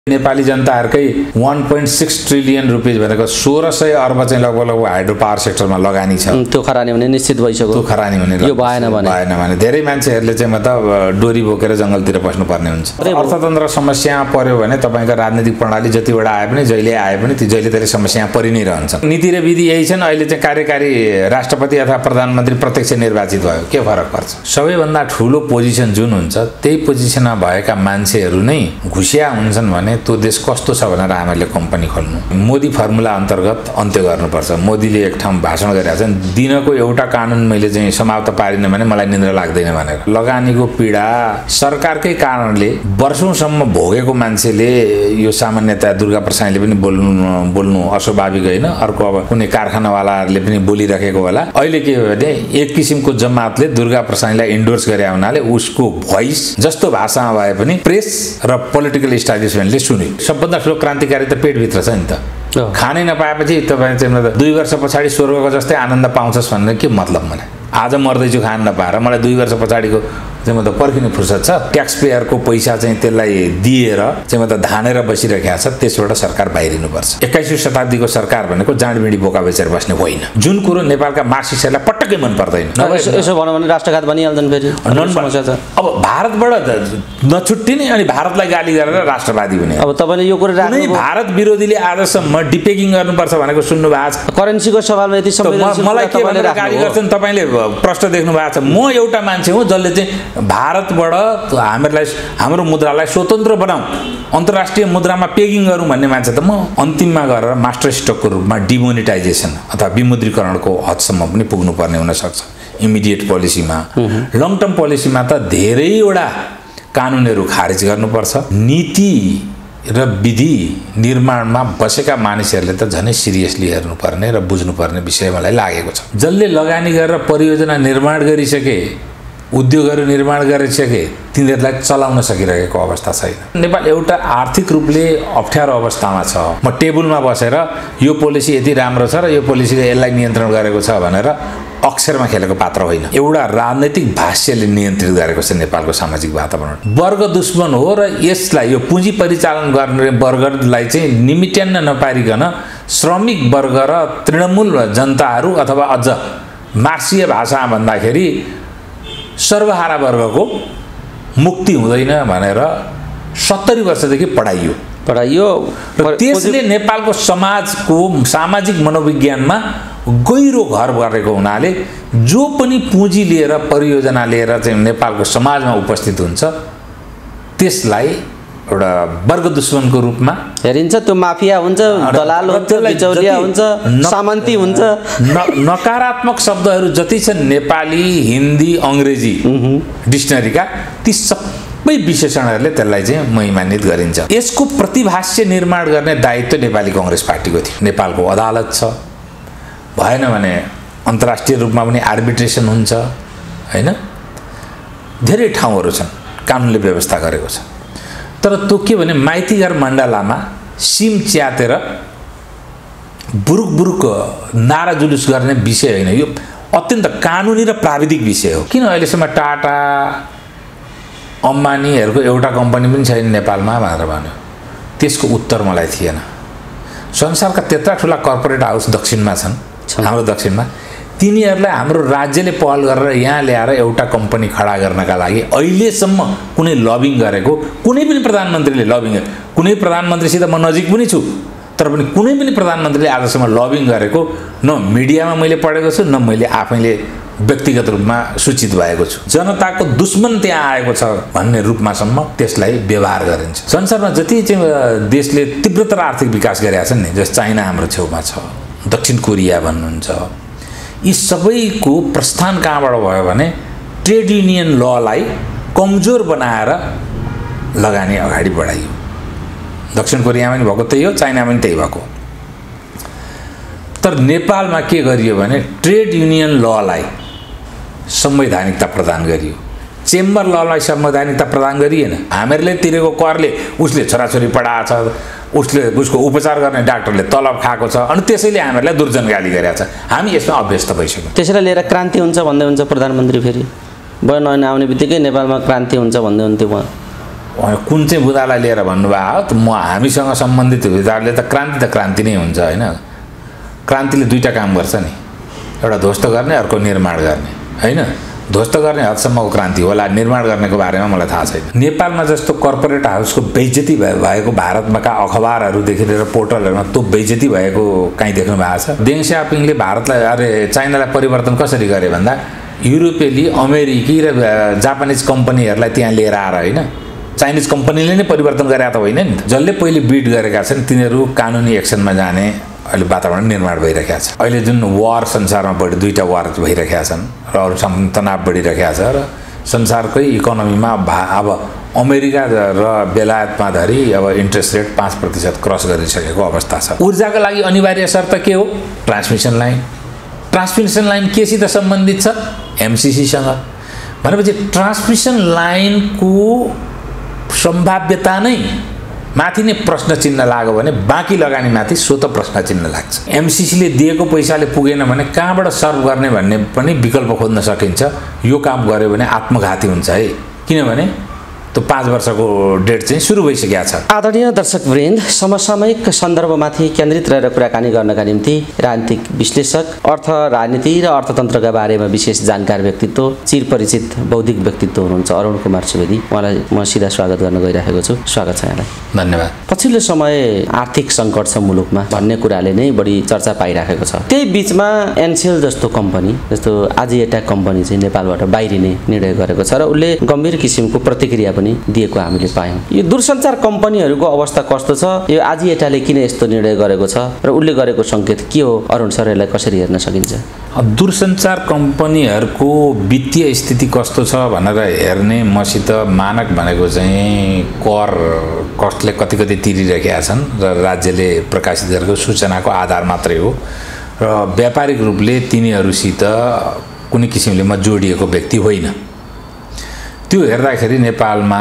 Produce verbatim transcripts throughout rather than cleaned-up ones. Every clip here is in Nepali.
नेपाली जनताहरुकै one point six ट्रिलियन रुपैयाँ भनेको सोह्र सय अर्ब चाहिँ लगभग लगभग हाइड्रो पावर सेक्टरमा लगानी छ। त्यो खरानी भने निश्चित भइसक्यो। त्यो खरानी भने यो भएन भने भएन भने धेरै मान्छेहरुले चाहिँ मतलब डोरी बोकेर जंगलतिर बस्नु पर्ने हुन्छ। अर्थतन्त्र समस्या पर्यो भने तपाईको राजनीतिक प्रणाली जति बडा आए पनि जहिले आए पनि ती जहिले त्यसले समस्या परि नै रहन्छ। नीति र विधि यही छन्। अहिले चाहिँ कार्यकारी राष्ट्रपति अथवा प्रधानमन्त्री प्रत्यक्ष निर्वाचित भयो, के फरक पर्छ? सबैभन्दा ठूलो पोजिसन जुन हुन्छ त्यही पोजिसनमा भएका मान्छेहरु नै घुसिया हुन्छन् भने त्यो देश कस्तो छ भनेर हामीले कम्पनी खोल्नु। मोदी फर्मुला अन्तर्गत अन्त्य गर्नुपर्छ। मोदीले एक ठाउँ भाषण गरेका छन्, दिनको एउटा कानुन मैले चाहिँ समाप्त पारिन भने मलाई निद्रा लाग्दैन भनेर। लगानीको पीडा सरकारकै कारणले वर्षौंसम्म भोगेको मान्छेले यो सामान्यतया दुर्गा प्रसाईले पनि बोल्नु बोल्नु अस्वाभाविक होइन। अर्को अब कुनै कारखानावालाहरूले पनि बोलिरहेको होला। अहिले के हो भने एक किसिमको जमातले दुर्गा प्रसाईलाई एन्डोर्स गरे हुनाले उसको भोइस जस्तो भाषामा भए पनि प्रेस र पोलिटिकल इस्टाब्लिशमेन्टले सुन्यो। सबभन्दा ठुलो क्रान्तिकारी त पेटभित्र छ नि त। खानै नपाएपछि तपाईँ चाहिँ दुई वर्ष पछाडि स्वर्गको जस्तै आनन्द पाउँछस् भन्ने के मतलब? भने आज मर्दैछु खान नपाएर मलाई दुई वर्ष पछाडिको चाहिँ म त पर्खिने फुर्सद छ। ट्याक्स पेयरको पैसा चाहिँ त्यसलाई दिएर चाहिँ म त धानेर बसिरहेको छ। त्यसबाट सरकार बाहिरिनुपर्छ। एक्काइसौँ शताब्दीको सरकार भनेको जाँडबिडी बोका बेचेर बस्ने होइन। जुन कुरो नेपालका मार्क्सिस्टहरूलाई पटक्कै मन पर्दैन। यसो भनौँ भने राष्ट्रघात भनिहाल्छन् फेरि। समस्या छ। अब भारतबाट नछुट्टिने अनि भारतलाई गाली गरेर राष्ट्रवादी हुने। अब तपाईले यो कुरा राख्नु भारत विरोधीले आजसम्म डिपेकिङ गर्नुपर्छ भनेको सुन्नु भएको छ? करेन्सीको सवालमा यति संवेदनशील मलाई के भनेर गाली गर्छन् तपाईले प्रश्न देख्नु भएको छ? म एउटा मान्छे हुँ जसले चाहिँ भारतबाट हामीलाई हाम्रो मुद्रालाई स्वतन्त्र बनाऊ, अन्तर्राष्ट्रिय मुद्रामा पेगिङ गरौँ भन्ने मान्छे त म अन्तिममा गएर मास्टर स्ट्रोकको रूपमा डिमोनिटाइजेसन अथवा विमुद्रीकरणको हदसम्म पनि पुग्नुपर्ने हुन सक्छ। इमिडिएट पोलिसीमा, लङ टर्म पोलिसीमा त धेरैवटा कानुनहरू खारेज गर्नुपर्छ। नीति र विधि निर्माणमा बसेका मानिसहरूले त झनै सिरियसली हेर्नुपर्ने र बुझ्नुपर्ने विषय मलाई लागेको छ। जसले लगानी गरेर परियोजना निर्माण गरिसके, उद्योगहरू निर्माण गरिसके, तिनीहरूलाई चलाउन सकिरहेको अवस्था छैन। नेपाल एउटा आर्थिक रूपले अप्ठ्यारो अवस्थामा छ। म टेबलमा बसेर यो पोलिसी यति राम्रो छ र यो पोलिसीले यसलाई नियन्त्रण गरेको छ भनेर अक्षरमा खेलेको पात्र होइन। एउटा राजनैतिक भाष्यले नियन्त्रित गरेको छ नेपालको सामाजिक वातावरण। वर्ग दुश्मन हो र यसलाई यो पुँजी परिचालन गर्ने वर्गलाई चाहिँ निमिट्यान्न नपारिकन श्रमिक वर्ग र तृणमूल जनताहरू अथवा अझ मार्क्सीय भाषामा भन्दाखेरि सर्वहारा वर्गको मुक्ति हुँदैन भनेर सत्तरी वर्षदेखि पढाइयो पढाइयो र त्यसले नेपालको समाजको सामाजिक मनोविज्ञानमा गहिरो घर गरेको हुनाले जो पनि पुँजी लिएर परियोजना लिएर चाहिँ नेपालको समाजमा उपस्थित हुन्छ त्यसलाई एउटा वर्ग दुश्मनको रूपमा हेरिन्छ। त्यो माफिया हुन्छ, दलाल हुन्छ, बिचौलिया हुन्छ, सामन्ती हुन्छ। नकारात्मक शब्दहरू जति छन् नेपाली, हिन्दी, अङ्ग्रेजी डिक्सनरीका ती सबै विशेषणहरूले त्यसलाई चाहिँ महिमान्वित गरिन्छ। यसको प्रतिभाष्य निर्माण गर्ने दायित्व नेपाली कांग्रेस पार्टीको थियो। नेपालको अदालत छ, भएन भने अन्तर्राष्ट्रिय रूपमा पनि आर्बिट्रेसन हुन्छ हैन। धेरै ठाउँहरू छन् कानुनले व्यवस्था गरेको छ। तर त्यो के भने माइतीघर मण्डलामा सिम च्यातेर बुरुक बुरुक नारा जुलुस गर्ने विषय होइन। यो अत्यन्त कानुनी र प्राविधिक विषय हो। किन अहिलेसम्म टाटा अम्बानीहरूको एउटा कम्पनी पनि छैन नेपालमा भनेर भन्यो? त्यसको उत्तर मलाई थिएन। संसारका त्यत्रा ठुला कर्पोरेट हाउस दक्षिणमा छन्, हाम्रो दक्षिणमा। तिनीहरूलाई हाम्रो राज्यले पहल गरेर यहाँ ल्याएर एउटा कम्पनी खडा गर्नका लागि अहिलेसम्म कुनै लबिङ गरेको कुनै पनि प्रधानमन्त्रीले लबिङ कुनै प्रधानमन्त्रीसित म नजिक पनि छु, तर पनि कुनै पनि प्रधानमन्त्रीले आजसम्म लबिङ गरेको न मिडियामा मैले पढेको छु, न मैले आफैले व्यक्तिगत रूपमा सूचित भएको छु। जनताको दुश्मन त्यहाँ आएको छ भन्ने रूपमासम्म त्यसलाई व्यवहार गरिन्छ। संसारमा जति चाहिँ देशले तीव्रतर आर्थिक विकास गरेका छन् नि, जस चाइना हाम्रो छेउमा छ, दक्षिण कोरिया भन्नुहुन्छ, यी सबैको प्रस्थान कहाँबाट भयो भने ट्रेड युनियन ललाई कमजोर बनाएर लगानी अगाडि बढाइयो। दक्षिण कोरियामा पनि भएको त्यही हो, चाइनामा पनि त्यही भएको। तर नेपालमा के गरियो भने ट्रेड युनियन ललाई संवैधानिकता प्रदान गरियो, चेम्बर ललाई संवैधानिकता प्रदान गरिएन। हामीहरूले तिरेको करले उसले छोराछोरी पढाएको छ, उसले उसको उपचार गर्ने डाक्टरले तलब खाएको छ, अनि त्यसैले हामीहरूलाई दुर्जन गाली गरेको छ। हामी यसमा अभ्यस्त भइसक्यौँ। त्यसैले लिएर क्रान्ति हुन्छ भन्दै हुन्छ प्रधानमन्त्री। फेरि भयो नआउने बित्तिकै नेपालमा क्रान्ति हुन्छ भन्दै हुन्थ्यो उहाँ। कुन चाहिँ बुदालाई लिएर भन्नुभयो त म हामीसँग सम्बन्धित विधाहरूले त क्रान्ति त क्रान्ति नै हुन्छ होइन। क्रान्तिले दुईवटा काम गर्छ नि, एउटा ध्वस्त गर्ने अर्को निर्माण गर्ने होइन। ध्वस्त गर्ने हदसम्मको क्रान्ति होला, निर्माण गर्नेको बारेमा मलाई थाहा छैन। नेपालमा जस्तो कर्पोरेट हाउसको बेइज्जती भएको भारतमा का अखबारहरूदेखि लिएर पोर्टलहरूमा त्यो बेइज्जती भएको कहीँ देख्नु भएको छ? देङ स्याओपिङले भारतलाई अरे चाइनालाई परिवर्तन कसरी गरे भन्दा युरोपेली अमेरिकी र जापानिज कम्पनीहरूलाई त्यहाँ लिएर आएर होइन, चाइनिज कम्पनीले नै परिवर्तन गरे त होइन नि। जसले पहिले बिड गरेका छन् तिनीहरू कानुनी एक्सनमा जाने अहिले वातावरण निर्माण भइरहेको छ। अहिले जुन वार संसारमा बढी दुईवटा वार भइरहेका छन् र अरू तनाव बढिरहेको छ र संसारकै इकोनोमीमा भा अब अमेरिका र बेलायतमा धरि अब इन्ट्रेस्ट रेट पाँच प्रतिशत क्रस गरिसकेको अवस्था छ। ऊर्जाको लागि अनिवार्य शर्त के हो? Transmission line. ट्रान्समिसन लाइन केसित सम्बन्धित छ? एमसिसीसँग। भनेपछि ट्रान्समिसन लाइनको सम्भाव्यता नै माथि नै प्रश्न चिन्ह लाग्यो भने बाँकी लगानीमाथि स्वतः प्रश्न चिन्ह लाग्छ। एमसिसीले दिएको पैसाले पुगेन भने कहाँबाट सर्भ गर्ने भन्ने पनि विकल्प खोज्न सकिन्छ। यो काम गर्यो भने आत्मघाती हुन्छ है, किनभने त्यो पाँच वर्षको डेट चाहिँ सुरु भइसकेको छ। आदरणीय दर्शकवृन्द, समसामयिक सन्दर्भमाथि केन्द्रित रहेर कुराकानी गर्नका निम्ति राजनीतिक विश्लेषक, अर्थ राजनीति र अर्थतन्त्रका बारेमा विशेष जानकार व्यक्तित्व, चिरपरिचित बौद्धिक व्यक्तित्व हुनुहुन्छ अरुण कुमार सुवेदी। उहाँलाई म सिधा स्वागत गर्न गइरहेको छु। स्वागत छ यहाँलाई। धन्यवाद। पछिल्लो समय आर्थिक सङ्कट छ मुलुकमा भन्ने कुराले नै बढी चर्चा पाइरहेको छ। त्यही बिचमा एनसेल जस्तो कम्पनी, जस्तो आजिएटा कम्पनी चाहिँ नेपालबाट बाहिरिने निर्णय गरेको छ र उसले गम्भीर किसिमको प्रतिक्रिया दिएको हामीले पायौँ। यो दूरसञ्चार कम्पनीहरूको अवस्था कस्तो छ? यो आजिएटाले किन यस्तो निर्णय गरेको छ र उसले गरेको सङ्केत के हो? अरुण सर, यसलाई कसरी हेर्न सकिन्छ? दूरसञ्चार कम्पनीहरूको वित्तीय स्थिति कस्तो छ भनेर हेर्ने मसित मानक भनेको चाहिँ कर कस्टले कति कति तिरिरहेका छन् र राज्यले प्रकाशित गरेको सूचनाको आधार मात्रै हो र व्यापारिक रूपले तिनीहरूसित कुनै किसिमले म जोडिएको व्यक्ति होइन। त्यो हेर्दाखेरि नेपालमा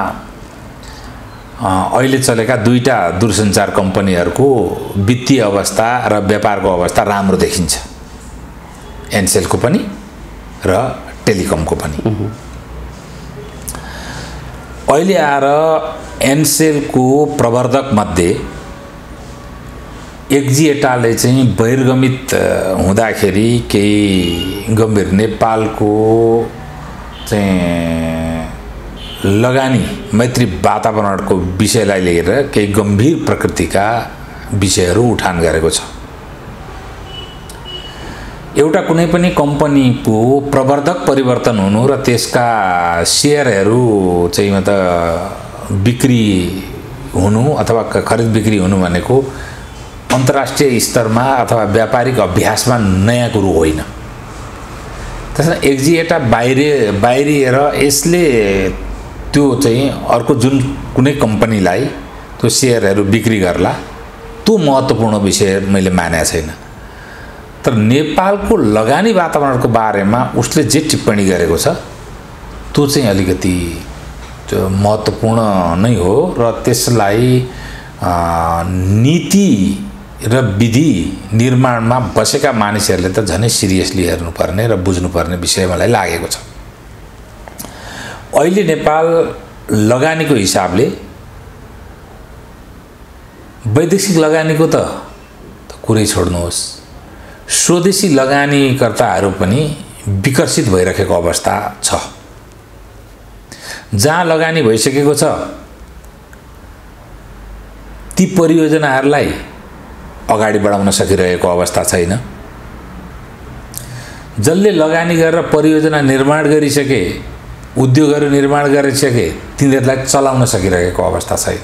अहिले चलेका दुईटा दूरसञ्चार कम्पनीहरूको वित्तीय अवस्था र व्यापारको अवस्था राम्रो देखिन्छ, एनसेलको पनि र टेलिकमको पनि। अहिले आएर एनसेलको प्रवर्धक मध्ये एक्जिएटाले चाहिँ बहिर्गमित हुँदाखेरि केही गम्भीर नेपालको चाहिँ लगानी मैत्री वातावरणको विषयलाई लिएर केही गम्भीर प्रकृतिका विषयहरू उठान गरेको छ। एउटा कुनै पनि कम्पनीको प्रवर्धक परिवर्तन हुनु र त्यसका सेयरहरू चाहिँ मतलब बिक्री हुनु अथवा खरिद बिक्री हुनु भनेको अन्तर्राष्ट्रिय स्तरमा अथवा व्यापारिक अभ्यासमा नयाँ कुरो होइन। त्यसमा एक्जिएटा बाहिर बाहिरिएर यसले त्यो चाहिँ अर्को जुन कुनै कम्पनीलाई त्यो सेयरहरू बिक्री गर्ला, त्यो महत्त्वपूर्ण विषय मैले मानेको छैन। तर नेपालको लगानी वातावरणको बारेमा उसले जे टिप्पणी गरेको छ त्यो चाहिँ अलिकति महत्त्वपूर्ण नै हो र त्यसलाई नीति र विधि निर्माणमा बसेका मानिसहरूले त झनै सिरियसली हेर्नुपर्ने र बुझ्नुपर्ने विषय मलाई लागेको छ। अहिले नेपाल लगानीको हिसाबले वैदेशिक लगानीको त कुरै छोड्नुहोस्, स्वदेशी लगानीकर्ताहरू पनि विकसित भइरहेको अवस्था छ। जहाँ लगानी भइसकेको छ ती परियोजनाहरूलाई अगाडि बढाउन सकिरहेको अवस्था छैन। जसले लगानी गरेर परियोजना निर्माण गरिसके, उद्योगहरू निर्माण गरिसके, तिनीहरूलाई चलाउन सकिरहेको अवस्था छैन।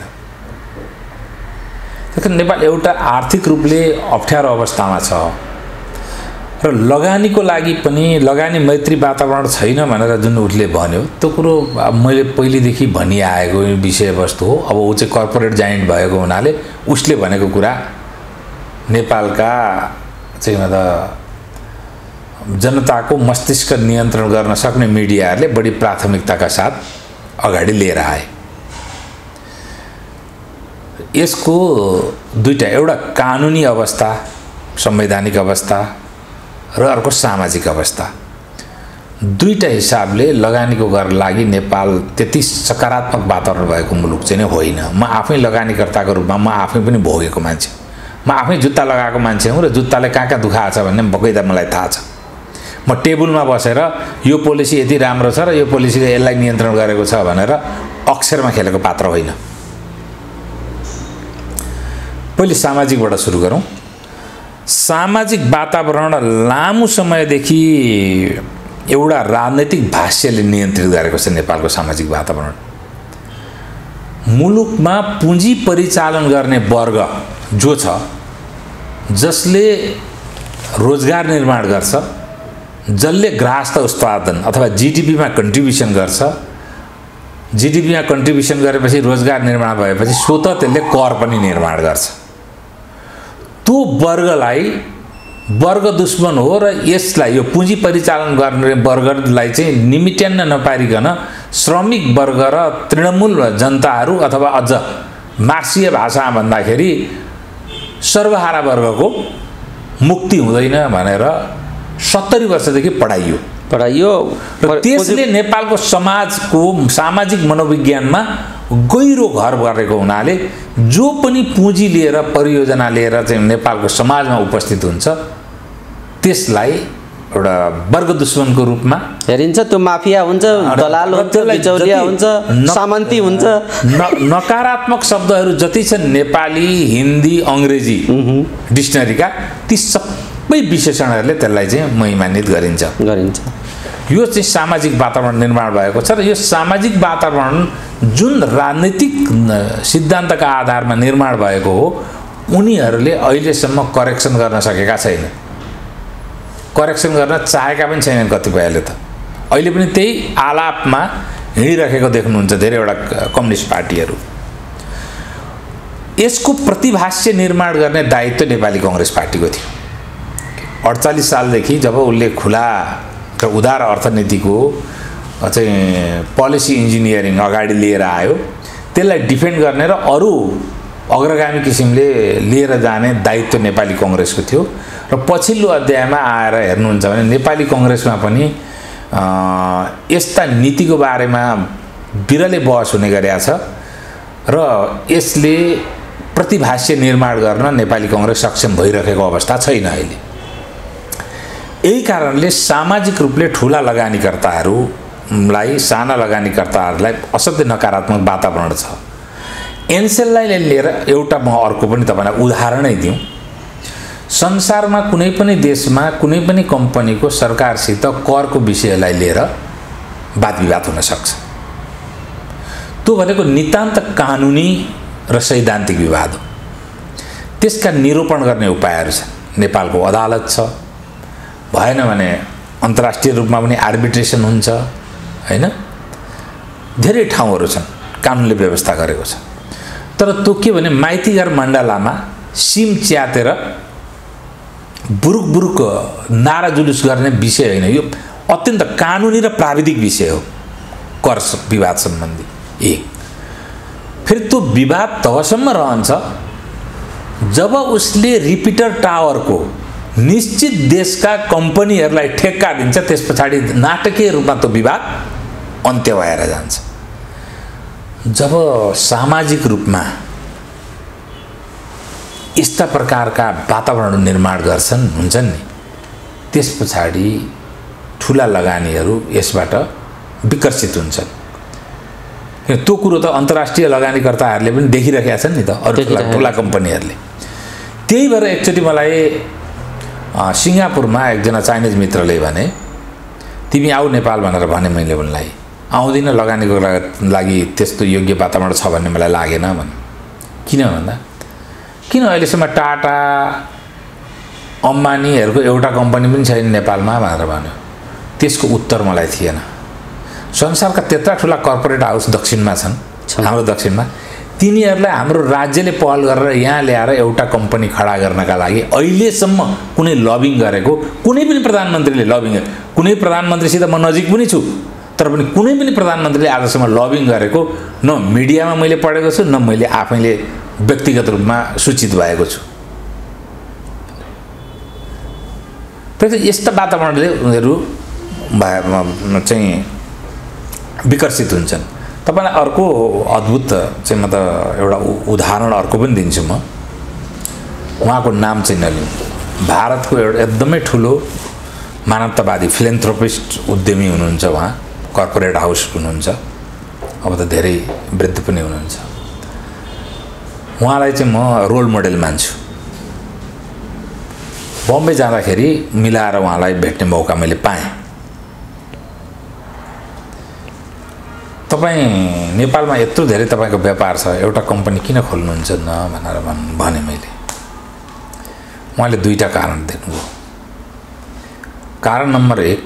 त्यसैले नेपाल एउटा आर्थिक रूपले अप्ठ्यारो अवस्थामा छ र लगानीको लागि पनि लगानी मैत्री वातावरण छैन भनेर जुन उसले भन्यो त्यो कुरो मैले पहिलेदेखि भनिआएको विषयवस्तु हो। अब ऊ चाहिँ कर्पोरेट जाइन्ट भएको हुनाले उसले भनेको कुरा नेपालका चाहिँ मतलब जनताको मस्तिष्क नियन्त्रण गर्न सक्ने मिडियाहरूले बढी प्राथमिकताका साथ अगाडि लिएर आए। यसको दुईटा, एउटा कानुनी अवस्था, संवैधानिक अवस्था र अर्को सामाजिक अवस्था। दुईटा हिसाबले लगानीको गर्न लागि नेपाल त्यति सकारात्मक वातावरण भएको मुलुक चाहिँ नै होइन। म आफै लगानीकर्ताको रूपमा म आफै पनि भोगेको मान्छे, म आफै जुत्ता लगाएको मान्छे हुँ र जुत्ताले कहाँ कहाँ दुखाएको छ भन्ने बगैँदा मलाई थाहा छ। म टेबलमा बसेर यो पोलिसी यति राम्रो छ र यो पोलिसीले यसलाई नियन्त्रण गरेको छ भनेर अक्षरमा खेलेको पात्र होइन। पहिले सामाजिकबाट सुरु गरौँ। सामाजिक वातावरण लामो समयदेखि एउटा राजनैतिक भाष्यले नियन्त्रित गरेको छ नेपालको सामाजिक वातावरण। मुलुकमा पुँजी परिचालन गर्ने वर्ग जो छ, जसले रोजगार निर्माण गर्छ, जसले ग्राहस्थ उत्पादन अथवा जिडिपीमा कन्ट्रिब्युसन गर्छ, जिडिपीमा कन्ट्रिब्युसन गरेपछि रोजगार निर्माण भएपछि स्वतः त्यसले कर पनि निर्माण गर्छ। त्यो वर्गलाई वर्ग दुश्मन हो र यसलाई यो पुँजी परिचालन गर्ने वर्गलाई चाहिँ निमिट्यान्न नपारिकन श्रमिक वर्ग र तृणमूल जनताहरू अथवा अझ मार्क्सीय भाषामा भन्दाखेरि सर्वहारा वर्गको मुक्ति हुँदैन भनेर सत्तरी वर्षदेखि पढाइयो पढाइयो र त्यसले नेपालको समाजको सामाजिक मनोविज्ञानमा गहिरो घर गरेको हुनाले जो पनि पुँजी लिएर परियोजना लिएर चाहिँ नेपालको समाजमा उपस्थित हुन्छ त्यसलाई एउटा वर्ग दुश्मनको रूपमा हेरिन्छ। त्यो माफिया हुन्छ, दलाल हुन्छ, बिचौलिया हुन्छ, सामन्ती हुन्छ। नकारात्मक शब्दहरू जति छन् नेपाली, हिन्दी, अङ्ग्रेजी डिक्सनरीका, ती सबै विशेषणहरूले त्यसलाई चाहिँ महिमान्वित गरिन्छ गरिन्छ यो चाहिँ सामाजिक वातावरण निर्माण भएको छ र यो सामाजिक वातावरण जुन राजनैतिक सिद्धान्तका आधारमा निर्माण भएको हो, उनीहरूले अहिलेसम्म करेक्सन गर्न सकेका छैन। करेक्सन गर्न चाहेका पनि छैनन् कतिपयले। त अहिले पनि त्यही आलापमा हिँडिरहेको देख्नुहुन्छ धेरैवटा कम्युनिस्ट पार्टीहरू। यसको प्रतिभाष्य निर्माण गर्ने दायित्व नेपाली कांग्रेस पार्टीको थियो। अडचालीस सालदेखि जब उसले खुला र उदार अर्थनीतिको चाहिँ पोलिसी इन्जिनियरिङ अगाडि लिएर आयो, त्यसलाई डिफेन्ड गर्ने र अरू अग्रगामी किसिमले लिएर जाने दायित्व नेपाली कांग्रेसको थियो। र पछिल्लो अध्यायमा आएर हेर्नुहुन्छ भने नेपाली कांग्रेसमा पनि यस्ता नीतिको बारेमा बिरलै बहस हुने गरेको छ र यसले प्रतिभाष्य निर्माण गर्न नेपाली कांग्रेस सक्षम भइरहेको अवस्था छैन अहिले। यही कारणले सामाजिक रूपले ठुला लगानीकर्ताहरूलाई, साना लगानीकर्ताहरूलाई असाध्यै नकारात्मक वातावरण छ। एनसेललाई लिएर एउटा म अर्को पनि तपाईलाई उदाहरणै दिउँ। संसारमा कुनै पनि देशमा कुनै पनि कम्पनीको सरकारसित करको विषयलाई लिएर वाद विवाद हुन सक्छ। त्यो भनेको नितान्त कानुनी र सैद्धान्तिक विवाद हो। त्यसका निरूपण गर्ने उपायहरू छन्। नेपालको अदालत छ, भएन भने अन्तर्राष्ट्रिय रूपमा पनि आर्बिट्रेसन हुन्छ हैन। धेरै ठाउँहरू छन् कानुनले व्यवस्था गरेको छ। तर त्यो के भने माइतीघर मण्डलामा सिम च्यातेर बुरुक बुरुक नारा जुलुस गर्ने विषय होइन। यो अत्यन्त कानुनी र प्राविधिक विषय हो, कर विवाद सम्बन्धी। एक फेरि त्यो विवाद तबसम्म रहन्छ जब उसले रिपिटर टावरको निश्चित देशका कम्पनीहरूलाई ठेक्का दिन्छ, त्यस पछाडि नाटकीय रूपमा त्यो विवाद अन्त्य भएर जान्छ। जब सामाजिक रूपमा यस्ता प्रकारका वातावरण निर्माण गर्छन् हुन्छन् नि, त्यस पछाडि ठुला लगानीहरू यसबाट विकसित हुन्छन्। त्यो कुरो त अन्तर्राष्ट्रिय लगानीकर्ताहरूले पनि देखिरहेका छन् नि त, अरू ठुला ठुला कम्पनीहरूले। त्यही भएर एकचोटि मलाई सिङ्गापुरमा एकजना चाइनिज मित्रले भने, तिमी आऊ नेपाल भनेर भने मैले उनलाई। आउँदिन, लगानीको लागि त्यस्तो योग्य वातावरण छ भन्ने मलाई लागेन भने। किन भन्दा किन अहिलेसम्म टाटा अम्बानीहरूको एउटा कम्पनी पनि छैन नेपालमा भनेर भन्यो। त्यसको उत्तर मलाई थिएन। संसारका त्यत्रा ठुला कर्पोरेट हाउस दक्षिणमा छन्, हाम्रो दक्षिणमा। तिनीहरूलाई हाम्रो राज्यले पहल गरेर यहाँ ल्याएर एउटा कम्पनी खडा गर्नका लागि अहिलेसम्म कुनै लबिङ गरेको कुनै पनि प्रधानमन्त्रीले लबिङ, कुनै प्रधानमन्त्रीसित म नजिक पनि छु, तर पनि कुनै पनि प्रधानमन्त्रीले आजसम्म लबिङ गरेको न मिडियामा मैले पढेको छु, न मैले आफैले व्यक्तिगत रूपमा सूचित भएको छु। त्यही त यस्ता वातावरणले उनीहरू भए चाहिँ विकसित हुन्छन्। तपाईँलाई अर्को अद्भुत चाहिँ म त एउटा उदाहरण अर्को पनि दिन्छु म। उहाँको नाम चाहिँ नलिउँ। भारतको एउटा एकदमै ठुलो मानवतावादी फिलेन्थ्रोपिस्ट उद्यमी हुनुहुन्छ उहाँ, कर्पोरेट हाउस हुनुहुन्छ, अब त धेरै वृद्ध पनि हुनुहुन्छ। उहाँलाई चाहिँ म रोल मोडेल मान्छु। बम्बे जाँदाखेरि मिलाएर उहाँलाई भेट्ने मौका मैले पाएँ। तपाईँ नेपालमा यत्रो धेरै तपाईँको व्यापार छ, एउटा कम्पनी किन खोल्नुहुन्छ न भनेर भने मैले। उहाँले दुईवटा कारण दिनुभयो। कारण नम्बर एक,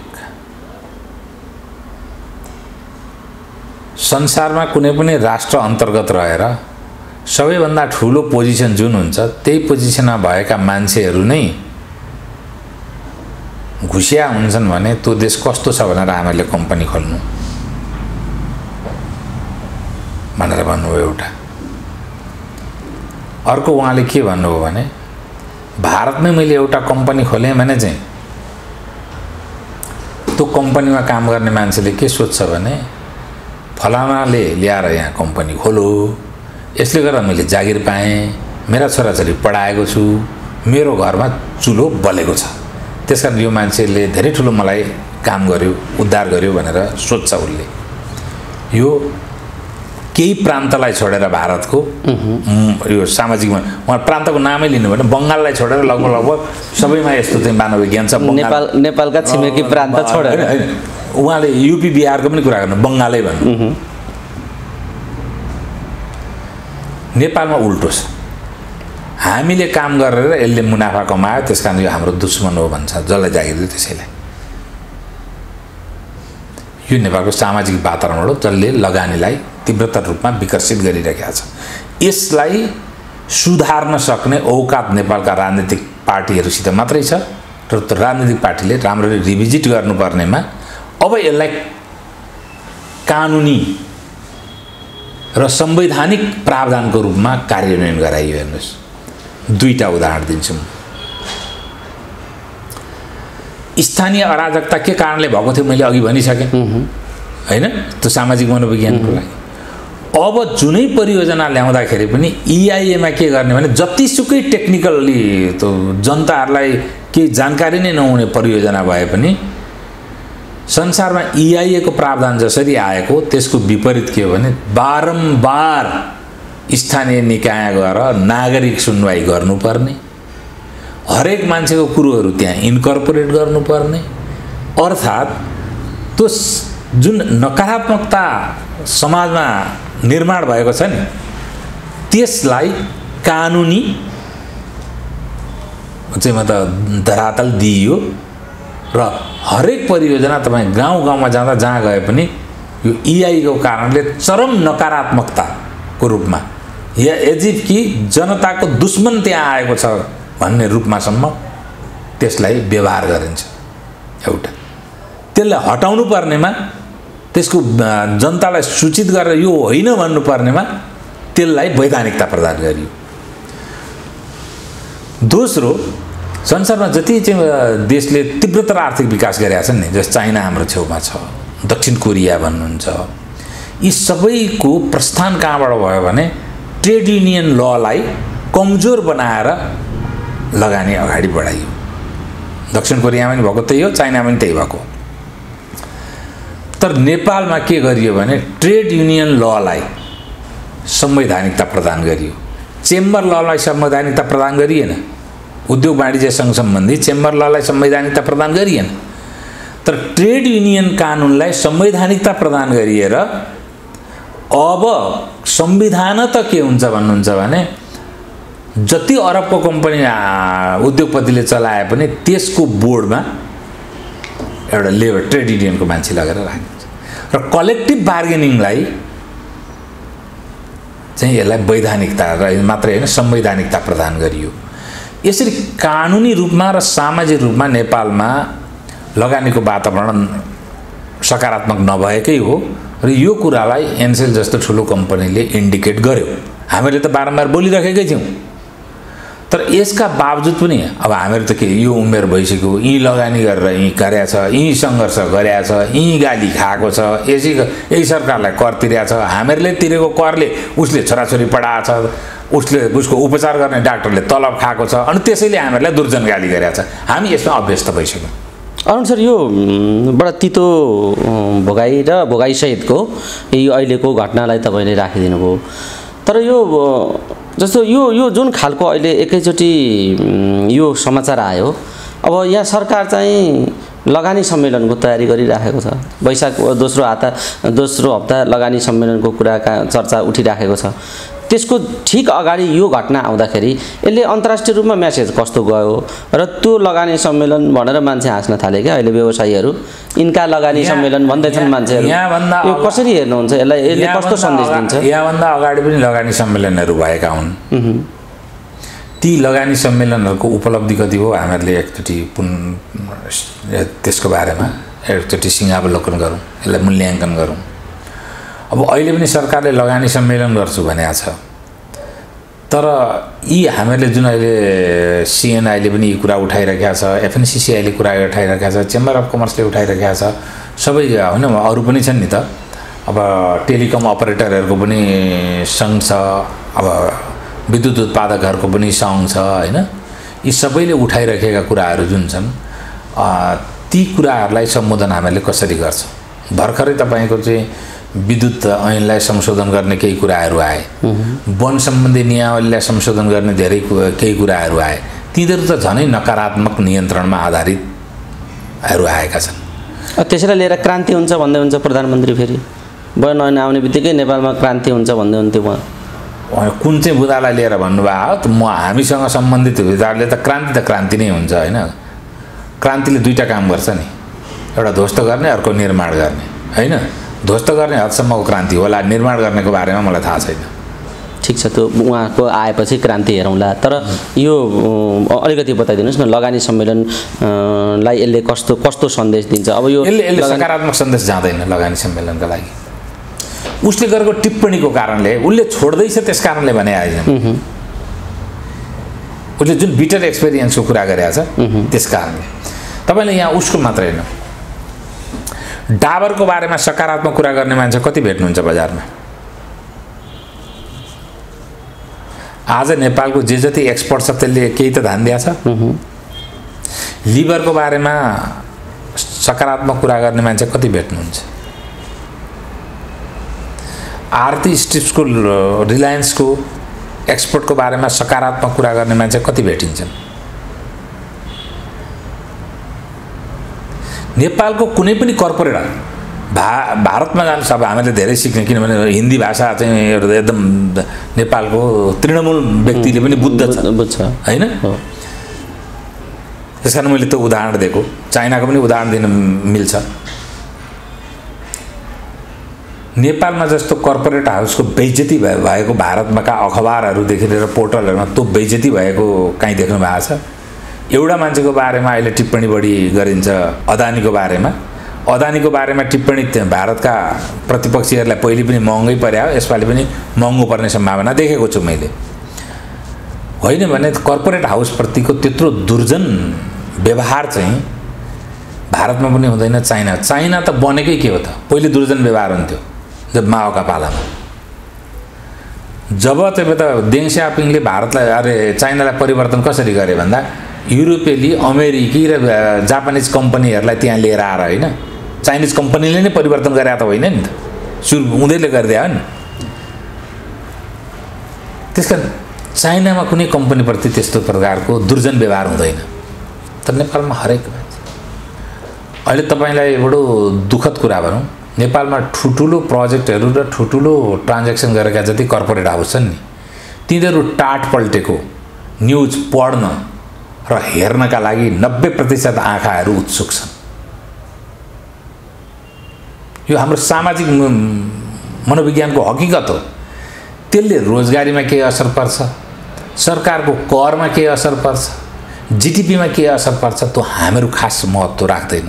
संसारमा कुनै पनि राष्ट्र अन्तर्गत रहेर सबैभन्दा ठुलो पोजिसन जुन हुन्छ त्यही पोजिसनमा भएका मान्छेहरू नै घुसिया हुन्छन् भने त्यो देश कस्तो छ भनेर हामीले कम्पनी खोल्नु भनेर भन्नुभयो एउटा। अर्को उहाँले के भन्नुभयो भने भारतमै मैले एउटा कम्पनी खोलेँ भने चाहिँ त्यो कम्पनीमा काम गर्ने मान्छेले के सोध्छ भने फलानाले ल्याएर यहाँ कम्पनी खोलो, यसले गर्दा मैले जागिर पाएँ, मेरा छोराछोरी पढाएको छु, मेरो घरमा चुलो बलेको छ, त्यसकारण यो मान्छेले धेरै ठुलो मलाई काम गर्यो, उद्धार गर्यो भनेर सोध्छ उसले। यो केही प्रान्तलाई छोडेर भारतको यो सामाजिकमा उहाँ प्रान्तको नामै लिनु भने बङ्गाललाई छोडेर लगभग लगभग सबैमा यस्तो चाहिँ मानव विज्ञान छ। नेपाल नेपालका छिमेकी प्रान्त छोडेर उहाँले युपी बिहारको पनि कुरा गर्नु, बङ्गालै भन्नु। नेपालमा उल्टो छ। हामीले काम गरेर यसले मुनाफा कमायो त्यस कारण यो हाम्रो दुश्मन हो भन्छ, जसलाई जागिर दियो त्यसैलाई। यो नेपालको सामाजिक वातावरण हो जसले लगानीलाई तीव्रतर रूपमा विकसित गरिरहेका छ। यसलाई सुधार्न सक्ने औकात नेपालका राजनीतिक पार्टीहरूसित मात्रै छ र त्यो राजनीतिक पार्टीले राम्ररी रिभिजिट गर्नुपर्नेमा अब यसलाई कानुनी र संवैधानिक प्रावधानको रूपमा कार्यान्वयन गराइयो। हेर्नुहोस्, दुईटा उदाहरण दिन्छु म। स्थानीय अराजकता के कारणले भएको थियो मैले अघि भनिसकेँ हैन, त्यो सामाजिक मनोविज्ञानको लागि। अब जुनै परियोजना ल्याउँदाखेरि पनि इआइएमा के गर्ने भने जतिसुकै टेक्निकल्ली त्यो जनताहरूलाई केही जानकारी नै नहुने परियोजना भए पनि संसारमा इआइएको प्रावधान जसरी आएको त्यसको विपरीत के हो भने बारम्बार स्थानीय निकाय गएर नागरिक सुनवाई गर्नुपर्ने, हरेक मान्छेको कुरोहरू त्यहाँ इन्कर्पोरेट गर्नुपर्ने, अर्थात् त्यो जुन नकारात्मकता समाजमा निर्माण भएको छ नि त्यसलाई कानुनी चाहिँ मतलब धरातल दिइयो र हरेक परियोजना तपाईँ गाउँ गाउँमा जाँदा जहाँ गए पनि यो इआईको कारणले चरम नकारात्मकताको रूपमा या एजिफ कि जनताको दुश्मन त्यहाँ आएको छ भन्ने रूपमासम्म त्यसलाई व्यवहार गरिन्छ। एउटा त्यसलाई हटाउनु पर्नेमा, त्यसको जनतालाई सूचित गरेर यो होइन भन्नुपर्नेमा त्यसलाई वैधानिकता प्रदान गरियो। दोस्रो, संसारमा जति चाहिँ देशले तीव्रतर आर्थिक विकास गरेका छन् नि, जस चाइना हाम्रो छेउमा छ, दक्षिण कोरिया भन्नुहुन्छ, यी सबैको प्रस्थान कहाँबाट भयो भने ट्रेड युनियन ललाई कमजोर बनाएर लगानी अगाडि बढाइयो। दक्षिण कोरियामा पनि भएको त्यही हो, चाइनामा पनि त्यही भएको। तर नेपालमा के गरियो भने ट्रेड युनियन ललाई संवैधानिकता प्रदान गरियो। चेम्बर ललाई संवैधानिकता प्रदान गरिएन, उद्योग वाणिज्यसँग सम्बन्धित चेम्बर ललाई संवैधानिकता प्रदान गरिएन। तर ट्रेड युनियन कानुनलाई संवैधानिकता प्रदान गरिएर अब संविधान त के हुन्छ भन्नुहुन्छ भने जति अरबको कम्पनी उद्योगपतिले चलाए पनि त्यसको बोर्डमा एउटा लेबर ट्रेड युनियनको मान्छे लगेर राखिन्छ र कलेक्टिभ बार्गेनिङलाई चाहिँ यसलाई वैधानिकता र मात्रै होइन संवैधानिकता प्रदान गरियो। यसरी कानुनी रूपमा र सामाजिक रूपमा नेपालमा लगानीको वातावरण सकारात्मक नभएकै हो र यो कुरालाई एनसेल जस्तो ठुलो कम्पनीले इन्डिकेट गर्यो। हामीले त बारम्बार बोलिरहेकै थियौँ, तर तर यसका बावजुद पनि अब हामीहरू त के यो उमेर भइसक्यो, यी लगानी गरेर यी गरेछ, यी सङ्घर्ष गरेछ, यी गाली खाएको छ, यसै यही सरकारलाई कर तिरेको छ, हामीहरूले तिरेको करले उसले छोराछोरी पढाएको छ, उसले उसको उपचार गर्ने डाक्टरले तलब खाएको छ, अनि त्यसैले हामीहरूलाई दुर्जन गाली गरेको छ। हामी यसमा अभ्यस्त भइसक्यौँ। अरुण सर, यो बडा तितो भोगाई र भोगाईसहितको यो अहिलेको घटनालाई तपाईँले राखिदिनु भयो। तर यो जस्तो यो यो जुन खालको अहिले एकैचोटि यो समाचार आयो, अब यहाँ सरकार चाहिँ लगानी सम्मेलनको तयारी गरिराखेको छ। वैशाख दोस्रो हप्ता दोस्रो हप्ता लगानी सम्मेलनको कुराका चर्चा उठिराखेको छ। त्यसको ठिक अगाडि यो घटना आउँदाखेरि यसले अन्तर्राष्ट्रिय रूपमा मेसेज कस्तो गयो र त्यो लगानी सम्मेलन भनेर मान्छे हाँस्न थाले क्या अहिले व्यवसायीहरू, इन्का लगानी सम्मेलन भन्दैछन् मान्छेहरू। यो कसरी हेर्नुहुन्छ यसलाई, यसले कस्तो सन्देश दिन्छ? यहाँभन्दा अगाडि पनि लगानी सम्मेलनहरू भएका हुन्। ती लगानी सम्मेलनहरूको उपलब्धि कति हो हामीहरूले एकचोटि पुन त्यसको बारेमा एकचोटि सिंहावलोकन गरौँ, यसलाई मूल्याङ्कन गरौँ। अब अहिले पनि सरकारले लगानी सम्मेलन गर्छु भनेको छ, तर यी हामीहरूले जुन अहिले सिएनआईले पनि यी कुरा उठाइरहेका छ, एफएनसिसिआईले कुरा उठाइरहेका छ, चेम्बर अफ कमर्सले उठाइरहेका छ, सबै होइन अरू पनि छन् नि त। अब टेलिकम अपरेटरहरूको पनि सङ्घ छ, अब विद्युत उत्पादकहरूको पनि सङ्घ छ होइन। यी सबैले उठाइरहेका कुराहरू जुन छन् ती कुराहरूलाई सम्बोधन हामीले कसरी गर्छौँ? भर्खरै तपाईँको चाहिँ विद्युत ऐनलाई संशोधन गर्ने केही कुराहरू आए, वन सम्बन्धी नियमावलीलाई संशोधन गर्ने धेरै केही कुराहरू आए, तिनीहरू त झनै नकारात्मक नियन्त्रणमा आधारितहरू आएका छन्। त्यसैलाई लिएर क्रान्ति हुन्छ भन्दै हुन्छ प्रधानमन्त्री, फेरि बयान ऐन आउने बित्तिकै नेपालमा क्रान्ति हुन्छ भन्दै हुन्थ्यो उहाँ। कुन चाहिँ बुदालाई लिएर भन्नुभयो त? म हामीसँग सम्बन्धित विधाहरूले त क्रान्ति त क्रान्ति नै हुन्छ होइन। क्रान्तिले दुईवटा काम गर्छ नि, एउटा ध्वस्त गर्ने, अर्को निर्माण गर्ने होइन। ध्वस्त गर्ने हदसम्मको क्रान्ति होला, निर्माण गर्नेको बारेमा मलाई थाहा छैन। ठिक छ, त्यो उहाँको आएपछि क्रान्ति हेरौँला। तर यो अलिकति बताइदिनुहोस् न, लगानी सम्मेलनलाई यसले कस्तो कस्तो सन्देश दिन्छ? अब यो यसले यसले सकारात्मक सन्देश जाँदैन लगानी सम्मेलनका लागि। उसले गरेको टिप्पणीको कारणले उसले छोड्दैछ, त्यस कारणले भने आएन। उसले जुन बिटर एक्सपिरियन्सको कुरा गरेको छ त्यस कारणले। तपाईँले यहाँ उसको मात्र होइन, डाबरको बारेमा सकारात्मक कुरा गर्ने मान्छे कति भेट्नुहुन्छ बजारमा? आज नेपालको जे जति एक्सपर्ट छ त्यसले केही त ध्यान दिएको छ? लिभरको बारेमा सकारात्मक कुरा गर्ने मान्छे कति भेट्नुहुन्छ? आरती स्ट्रिप्सको रिलायन्सको एक्सपोर्टको बारेमा सकारात्मक कुरा गर्ने मान्छे कति भेटिन्छन्? नेपालको कुनै पनि कर्पोरेट भा भारतमा जानुहोस्, अब हामीले धेरै सिक्ने, किनभने हिन्दी भाषा चाहिँ एकदम नेपालको तृणमूल व्यक्तिले पनि बुझ्छ बुझ्छ होइन। त्यस कारण मैले त्यो उदाहरण दिएको, चाइनाको पनि उदाहरण दिन मिल्छ। नेपालमा जस्तो कर्पोरेट हाउसको बेइज्जती भएको भारतमाका अखबारहरूदेखि लिएर पोर्टलहरूमा त्यो बेइज्जती भएको कहीँ देख्नु भएको छ? एउटा मान्छेको बारेमा अहिले टिप्पणी बढी गरिन्छ, अदानीको बारेमा। अदानीको बारेमा टिप्पणी भारतका प्रतिपक्षीहरूलाई पहिले पनि महँगै पर्यो, यसपालि पनि महँगो पर्ने सम्भावना देखेको छु मैले। होइन भने कर्पोरेट हाउसप्रतिको त्यत्रो दुर्जन व्यवहार चाहिँ भारतमा पनि हुँदैन। चाइना चाइना त बनेकै के हो त? पहिले दुर्जन व्यवहार हुन्थ्यो जब माओका पालामा। जब तपाईँ त देङ स्याओपिङले भारतलाई अरे चाइनालाई परिवर्तन कसरी गरे भन्दा युरोपेली, अमेरिकी र जापानिज कम्पनीहरूलाई त्यहाँ लिएर आएर होइन, चाइनिज कम्पनीले नै परिवर्तन गरे त होइन नि त, सुरु उनीहरूले गरिदियो नि। त्यस कारण चाइनामा कुनै कम्पनीप्रति त्यस्तो प्रकारको दुर्जन व्यवहार हुँदैन, तर नेपालमा हरेक मान्छे। अहिले तपाईँलाई बडो दुःखद कुरा भनौँ, नेपालमा ठुल्ठुलो प्रोजेक्टहरू र ठुल्ठुलो ट्रान्जेक्सन गरेका जति कर्पोरेट हाउस छन् नि, तिनीहरू टाट पल्टेको न्युज पढ्न र हेर्नका लागि नब्बे प्रतिशत आँखाहरू उत्सुक छन्। यो हाम्रो सामाजिक मनोविज्ञानको हकीकत हो। त्यसले रोजगारीमा के असर पर्छ, सरकारको करमा के असर पर्छ, जिडिपीमा के असर पर्छ, त्यो हामीहरू खास महत्त्व राख्दैनौँ।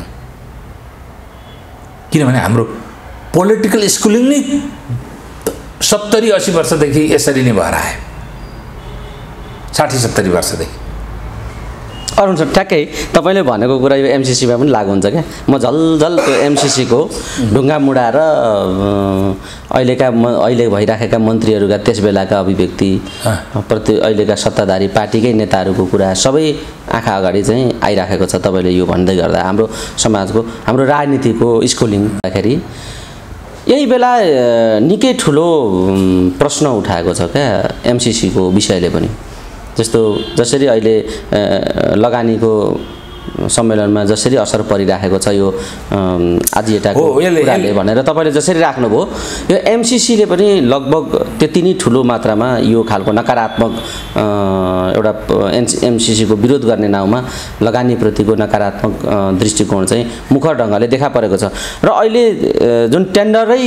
किनभने हाम्रो पोलिटिकल स्कुलिङ नै सत्तरी अस्सी वर्षदेखि यसरी नै भएर आयो। साठी सत्तरी वर्षदेखि। अरुण सर ठ्याक्कै तपाईँले भनेको कुरा यो एमसिसीमा पनि लागु हुन्छ क्या। म झलझल त्यो एमसिसीको ढुङ्गा मुढा र अहिलेका म अहिले भइराखेका मन्त्रीहरूका त्यस बेलाका अभिव्यक्ति प्रति अहिलेका सत्ताधारी पार्टीकै नेताहरूको कुरा सबै आँखा अगाडि चाहिँ आइराखेको छ। तपाईँले यो भन्दै गर्दा हाम्रो समाजको हाम्रो राजनीतिको स्कुलिङ गर्दाखेरि यही बेला निकै ठुलो प्रश्न उठाएको छ क्या एमसिसीको विषयले पनि। जस्तो जसरी अहिले लगानीको सम्मेलनमा जसरी असर परिराखेको छ यो आजिएटाको कुराले भनेर तपाईँले जसरी राख्नुभयो, यो एमसिसीले पनि लगभग त्यति नै ठुलो मात्रामा यो खालको नकारात्मक एउटा एमसिसीको विरोध गर्ने नाउँमा लगानीप्रतिको नकारात्मक दृष्टिकोण चाहिँ मुखर ढङ्गले देखा परेको छ। र अहिले जुन टेन्डरै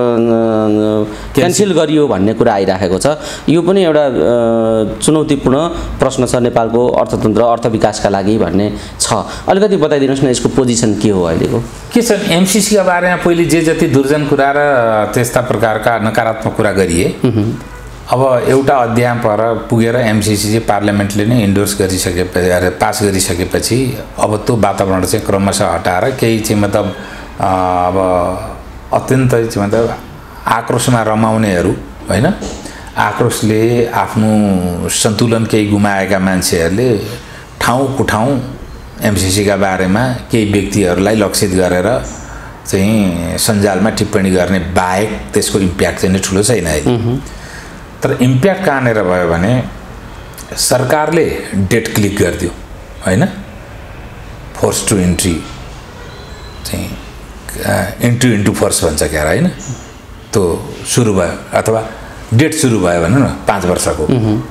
क्यान्सल गरियो भन्ने कुरा आइराखेको छ, यो पनि एउटा चुनौतीपूर्ण प्रश्न छ नेपालको अर्थतन्त्र अर्थ विकासका लागि भन्ने छ। अलिकति बताइदिनुहोस् न यसको पोजिसन के हो अहिलेको? के छ एमसिसीका बारेमा पहिले जे जति दुर्जन कुरा र त्यस्ता प्रकारका नकारात्मक कुरा गरिए, अब एउटा अध्याय पर पुगेर एमसिसी चाहिँ पार्लियामेन्टले नै इन्डोर्स गरिसकेपछि पास गरिसकेपछि अब त्यो वातावरण चाहिँ क्रमशः हटाएर केही चाहिँ मतलब अब अत्यन्तै चाहिँ मतलब आक्रोशमा रमाउनेहरू होइन, आक्रोशले आफ्नो सन्तुलन केही गुमाएका मान्छेहरूले ठाउँको ठाउँ एमसिसीका बारेमा केही व्यक्तिहरूलाई लक्षित गरेर चाहिँ सञ्जालमा टिप्पणी गर्ने बाहेक त्यसको इम्प्याक्ट चाहिँ नै ठुलो छैन अहिले। तर इम्प्याक्ट कहाँनिर भयो भने सरकारले डेट क्लिक गरिदियो होइन, फोर्स टु इन्ट्री चाहिँ इन्ट्री इन्टु फोर्स भन्छ क्या होइन, त्यो सुरु भयो अथवा डेट सुरु भयो भनौँ न पाँच वर्षको।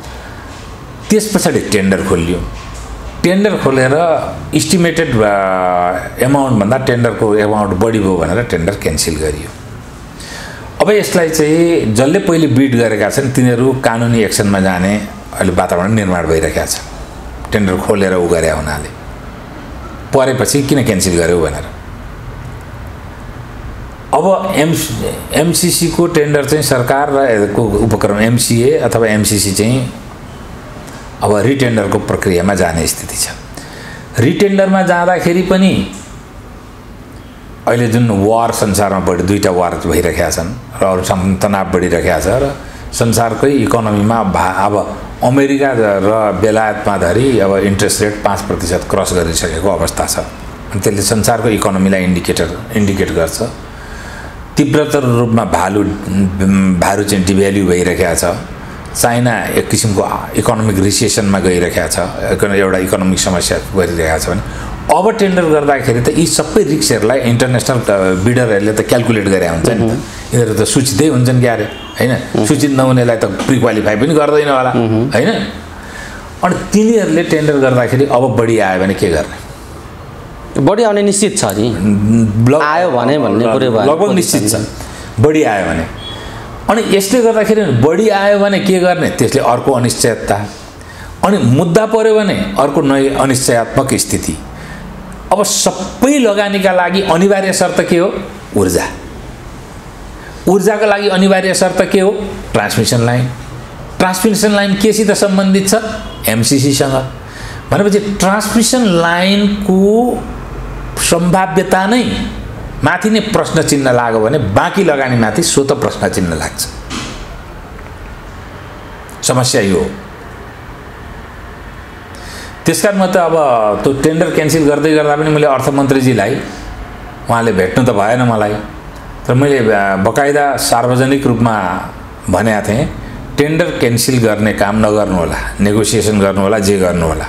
त्यस पछाडि टेन्डर खोलियो, टेन्डर खोलेर इस्टिमेटेड एमाउन्टभन्दा टेन्डरको एमाउन्ट बढी भयो भनेर टेन्डर क्यान्सल गरियो। अब यसलाई चाहिँ जसले पहिले बिड गरेका छन् तिनीहरू कानुनी एक्सनमा जाने अहिले वातावरण निर्माण भइरहेको छ। टेन्डर खोलेर उ गरे हुनाले परेपछि किन क्यान्सल गर्यो भनेर। अब एम एमसिसीको टेन्डर चाहिँ सरकार र को उपक्रम एमसिए अथवा एमसिसी चाहिँ अब रिटेन्डरको प्रक्रियामा जाने स्थिति छ। रिटेन्डरमा जाँदाखेरि पनि अहिले जुन वार संसारमा बढी दुईवटा वार भइरहेका छन् र अरू तनाव बढिरहेको छ र संसारकै इकोनोमीमा भा अब अमेरिका र बेलायतमा धरि अब इन्ट्रेस्ट रेट पाँच प्रतिशत क्रस गरिसकेको अवस्था छ। अनि त्यसले संसारको इकोनोमीलाई इन्डिकेटर इन्डिकेट गर्छ। तीव्रतर रूपमा भालु भारू चाहिँ डिभ्याल्यु भइरहेको छ। चाइना एक किसिमको इकोनोमिक रिसेसनमा गइरहेको छ, एउटा इकोनोमिक समस्या गरिरहेको छ भने अब टेन्डर गर्दाखेरि त यी सबै रिक्सहरूलाई इन्टरनेसनल बिडरहरूले त क्यालकुलेट गरे हुन्छ नि त। यिनीहरू त सूचितै हुन्छन् क्यारे होइन, सूचित नहुनेलाई त प्रि क्वालिफाई पनि गर्दैन होला होइन। अनि तिनीहरूले टेन्डर गर्दाखेरि अब बढी आयो भने के गर्ने? बढी आउने निश्चित छ नि, आयो भने भन्ने कुरो लगभग निश्चित छ बढी आयो भने। अनि यसले गर्दाखेरि बढी आयो भने के गर्ने? त्यसले अर्को अनिश्चयता, अनि मुद्दा पर्यो भने अर्को नयाँ अनिश्चयात्मक स्थिति। अब सबै लगानीका लागि अनिवार्य शर्त के हो? ऊर्जा। ऊर्जाका लागि अनिवार्य शर्त के हो? Transmission line. ट्रान्समिसन लाइन केसित सम्बन्धित छ? एमसिसीसँग। भनेपछि ट्रान्समिसन लाइनको सम्भाव्यता नै माथि नै प्रश्न चिन्ह लाग्यो भने बाँकी लगानीमाथि स्वतः प्रश्न चिन्ह लाग्छ। समस्या यो हो। त्यसकारण म त अब त्यो टेन्डर क्यान्सल गर्दै गर्दा पनि मैले अर्थमन्त्रीजीलाई उहाँले भेट्नु त भएन मलाई, तर मैले बकाइदा सार्वजनिक रूपमा भनेको थिएँ टेन्डर क्यान्सल गर्ने काम नगर्नु होला, नेगोसिएसन गर्नु होला, जे गर्नु होला।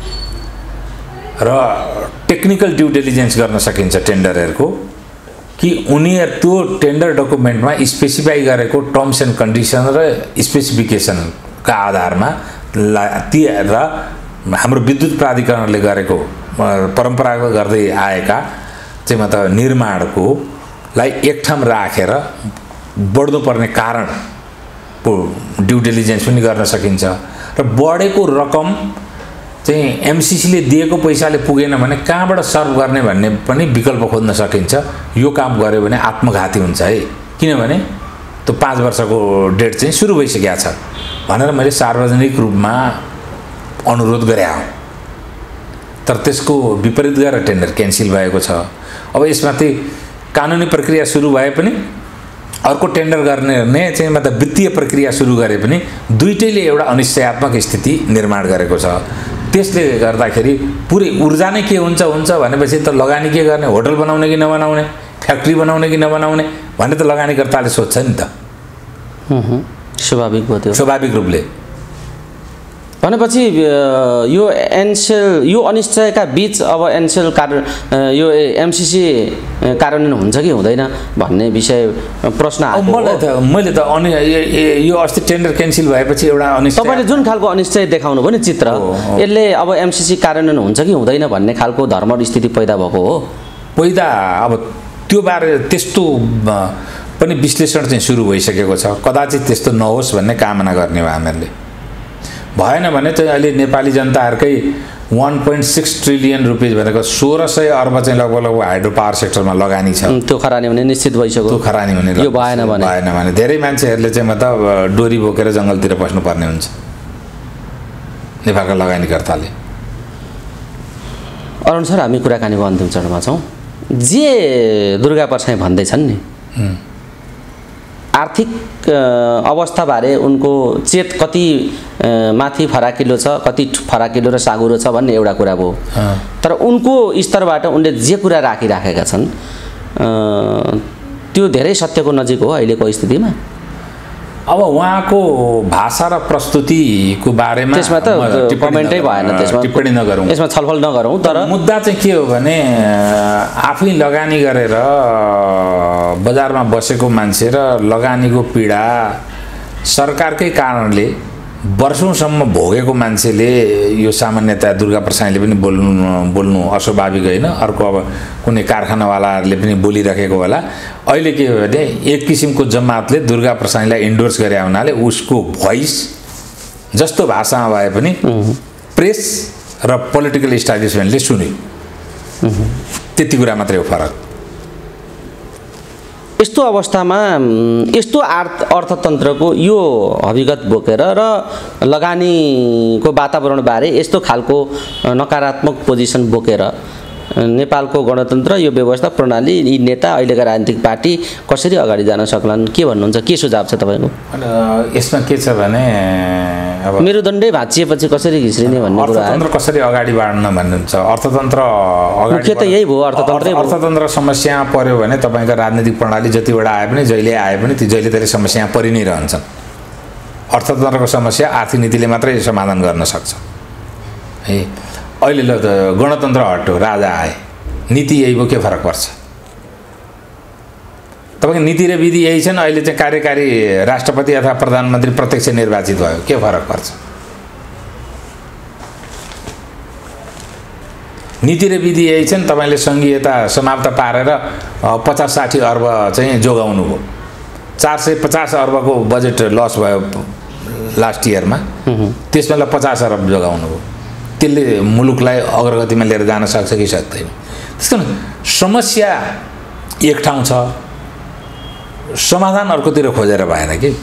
र टेक्निकल ड्यु डिलिजेन्स गर्न सकिन्छ टेन्डरहरूको कि उनीहरू त्यो टेन्डर डकुमेन्टमा स्पेसिफाई गरेको टर्म्स एन्ड कन्डिसन र स्पेसिफिकेसनका आधारमा ला ती र हाम्रो विद्युत प्राधिकरणले गरेको परम्परागत गर्दै आएका चाहिँ मतलब निर्माणको लाई एक ठाउँ राखेर बढ्नु पर्ने कारणको ड्यु डिलिजेन्स पनि गर्न सकिन्छ। र बढेको रकम चाहिँ एमसिसीले दिएको पैसाले पुगेन भने कहाँबाट सर्भ गर्ने भन्ने पनि विकल्प खोज्न सकिन्छ। यो काम गर्यो भने आत्मघाती हुन्छ है, किनभने त्यो पाँच वर्षको डेट चाहिँ सुरु भइसकेको छ भनेर मैले सार्वजनिक रूपमा अनुरोध गरे हो, तर त्यसको विपरीत गरेर टेन्डर क्यान्सिल भएको छ। अब यसमाथि कानुनी प्रक्रिया सुरु भए पनि अर्को टेन्डर गर्ने चाहिँ मतलब वित्तीय प्रक्रिया सुरु गरे पनि दुईटैले एउटा अनिश्चयात्मक स्थिति निर्माण गरेको छ। त्यसले गर्दाखेरि पुरै ऊर्जा नै के हुन्छ हुन्छ भनेपछि त लगानी के गर्ने, होटल बनाउने कि नबनाउने, फ्याक्ट्री बनाउने कि नबनाउने भन्ने त लगानीकर्ताले सोध्छ नि त। स्वाभाविक भयो त्यो, स्वाभाविक रूपले। भनेपछि यो एनसेल यो अनिश्चयका बीच अब एनसेल कारण यो एमसिसी कार्यान्वयन हुन्छ कि हुँदैन भन्ने विषय प्रश्न आएको। मलाई त मैले त अनि यो अस्ति टेन्डर क्यान्सिल भएपछि एउटा अनिश्चय तपाईँले जुन खालको अनिश्चय देखाउनु भयो नि चित्र, यसले अब एमसिसी कार्यान्वयन हुन्छ कि हुँदैन भन्ने खालको धर्म स्थिति पैदा भएको हो। पैदा अब त्यो बारे त्यस्तो पनि विश्लेषण चाहिँ सुरु भइसकेको छ। कदाचित त्यस्तो नहोस् भन्ने कामना गर्ने हो हामीहरूले। भएन भने चाहिँ अहिले नेपाली जनताहरूकै वान पोइन्ट सिक्स ट्रिलियन रुपियाँ भनेको सोह्र सय अर्ब चाहिँ लगभग लगभग हाइड्रो पावर सेक्टरमा लगानी छ। त्यो खरानी हुने निश्चित भइसक्यो। त्यो खरानी हुने यो भएन भने भएन भने धेरै मान्छेहरूले चाहिँ मतलब डोरी बोकेर जङ्गलतिर पस्नुपर्ने हुन्छ नेपालका लगानीकर्ताले। अरुण सर, हामी कुराकानीको अन्तिम चरणमा छौँ। जे दुर्गा परसाई भन्दैछन् नि, आर्थिक अवस्थाबारे उनको चेत कति माथि फराकिलो छ, कति फराकिलो र साँगुरो छ भन्ने एउटा कुरा भयो। तर उनको स्तरबाट उनले जे कुरा राखिराखेका छन् त्यो धेरै सत्यको नजिक हो अहिलेको स्थितिमा। अब उहाँको भाषा र प्रस्तुतिको बारेमा त्यसमा त कमेन्टै भएन, त्यसमा टिप्पणी नगरौँ, यसमा छलफल नगरौँ। तर मुद्दा चाहिँ के हो भने आफै लगानी गरेर बजारमा बसेको मान्छे र लगानीको पीडा सरकारकै कारणले वर्षौंसम्म भोगेको मान्छेले यो सामान्यतया दुर्गा प्रसाईले पनि बोल्नु बोल्नु अस्वाभाविक होइन। अर्को अब कुनै कारखानावालाहरूले पनि बोलिरहेको होला। अहिले के हो भने एक किसिमको जमातले दुर्गा प्रसाईलाई इन्डोर्स गरे हुनाले उसको भोइस जस्तो भाषामा भए पनि प्रेस र पोलिटिकल इस्टाब्लिसमेन्टले सुन्यो, त्यति कुरा मात्रै हो फरक। यस्तो अवस्थामा यस्तो अर्थ अर्थतन्त्रको यो हकीकत बोकेर र लगानीको वातावरणबारे यस्तो खालको नकारात्मक पोजिसन बोकेर नेपालको गणतन्त्र, यो व्यवस्था प्रणाली, यी नेता, अहिलेका राजनीतिक पार्टी कसरी अगाडि जान सक्लान्? के भन्नुहुन्छ? के सुझाव छ तपाईँको? यसमा के छ भने अब मेरुदण्डै भाँचिएपछि कसरी घिस्रिने भन्ने कुरा, अर्थतन्त्र कसरी अगाडि बढ्न भन्नुहुन्छ। अर्थतन्त्र अगाडि मुख्य त यही भयो, अर्थतन्त्रै अर्थतन्त्र समस्या पर्यो भने तपाईँको राजनीतिक प्रणाली जतिवटा आए पनि जहिले आए पनि ती जहिले त्यसले समस्या परि नै रहन्छन्। अर्थतन्त्रको समस्या आर्थिक नीतिले मात्रै समाधान गर्न सक्छ है। अहिले ल गणतन्त्र हट्यो, राजा आए, नीति यही भयो, के फरक पर्छ? तपाईँको नीति र विधि यही छन्। अहिले चाहिँ कार्यकारी राष्ट्रपति अथवा प्रधानमन्त्री प्रत्यक्ष निर्वाचित भयो, के फरक पर्छ? नीति र विधि यही छन्। तपाईँले सङ्घीयता समाप्त पारेर पचास साठी अर्ब चाहिँ जोगाउनु भयो। चार सय पचास अर्बको बजेट लस भयो लास्ट इयरमा, त्यसमा ल पचास अर्ब जोगाउनु भयो। त्यसले मुलुकलाई अग्रगतिमा लिएर जान सक्छ कि सक्दैन? त्यस कारण समस्या एक ठाउँ छ, समाधान अर्कोतिर खोजेर भएन कि।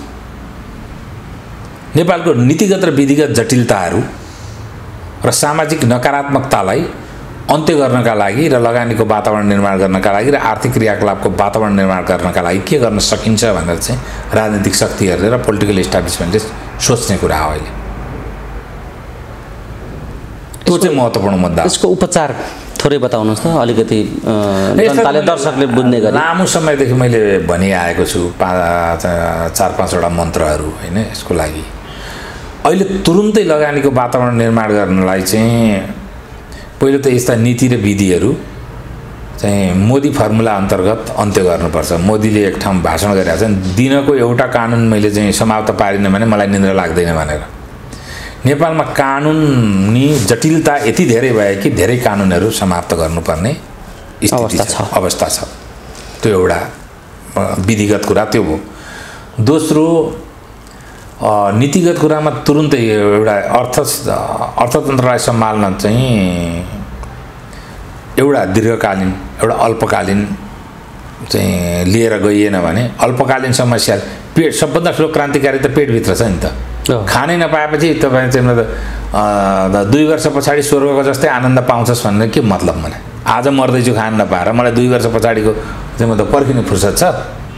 नेपालको नीतिगत र विधिगत जटिलताहरू र सामाजिक नकारात्मकतालाई अन्त्य गर्नका लागि र लगानीको वातावरण निर्माण गर्नका लागि र आर्थिक क्रियाकलापको वातावरण निर्माण गर्नका लागि के गर्न सकिन्छ भनेर चाहिँ राजनीतिक शक्तिहरूले र पोलिटिकल इस्टाब्लिसमेन्टले सोच्ने कुरा हो। अहिले त्यो चाहिँ महत्त्वपूर्ण मुद्दा। यसको उपचार थोरै बताउनुहोस् त, अलिकति जनताले, दर्शकले बुझ्ने गरी। लामो समयदेखि मैले भनिआएको छु पाँच चार पाँचवटा मन्त्रहरू होइन यसको लागि। अहिले तुरुन्तै लगानीको वातावरण निर्माण गर्नलाई चाहिँ पहिलो त यस्ता नीति र विधिहरू चाहिँ मोदी फर्मुला अन्तर्गत अन्त्य गर्नुपर्छ। मोदीले एक ठाउँ भाषण गरेका छन्, दिनको एउटा कानुन मैले चाहिँ समाप्त पारिनँ भने मलाई निन्द्रा लाग्दैन भनेर। नेपालमा कानुनी जटिलता यति धेरै भयो कि धेरै कानुनहरू समाप्त गर्नुपर्ने स्थिति छ, अवस्था छ। त्यो एउटा विधिगत कुरा त्यो भयो। दोस्रो, नीतिगत कुरामा तुरुन्तै एउटा अर्थ अर्थतन्त्रलाई सम्हाल्न चाहिँ एउटा दीर्घकालीन एउटा अल्पकालीन चाहिँ लिएर गइएन भने अल्पकालीन समस्या पेट सबभन्दा ठुलो क्रान्तिकारी त पेटभित्र छ नि त। खानै नपाएपछि तपाईँ चाहिँ मतलब दुई वर्ष पछाडि स्वर्गको जस्तै आनन्द पाउँछस् भन्ने के मतलब मलाई आज मर्दैछु खान नपाएर मलाई दुई वर्ष पछाडिको चाहिँ मतलब पर्खिने फुर्सद छ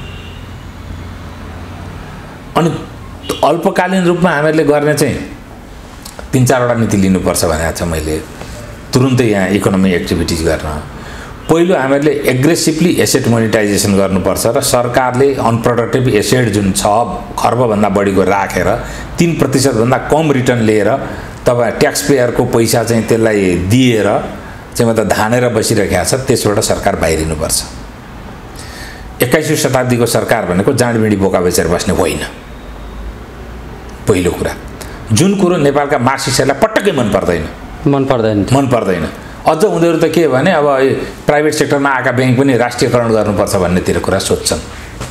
अनि अल्पकालीन रूपमा हामीहरूले गर्ने चाहिँ तीन चारवटा नीति लिनुपर्छ भनेको छ मैले तुरुन्तै यहाँ इकोनोमिक एक्टिभिटिज गर्न पहिलो हामीहरूले एग्रेसिभली एसेट मोनिटाइजेसन गर्नुपर्छ र सरकारले अनप्रोडक्टिभ एसेट जुन छ खर्बभन्दा बढीको राखेर तीन प्रतिशतभन्दा कम रिटर्न लिएर तपाईँ ट्याक्स पेयरको पैसा चाहिँ त्यसलाई दिएर चाहिँ मतलब धानेर बसिरहेको छ त्यसबाट सरकार बाहिरिनुपर्छ एक्काइसौँ शताब्दीको सरकार भनेको जाँडबिँडी बोका बेचेर बस्ने होइन पहिलो कुरा जुन कुरो नेपालका मार्क्सिस्टहरूलाई पटक्कै मन पर्दैन मन पर्दैन मन पर्दैन अझ उनीहरू त के भने अब प्राइभेट सेक्टरमा आएका ब्याङ्क पनि राष्ट्रियकरण गर्नुपर्छ भन्नेतिर कुरा सोध्छन्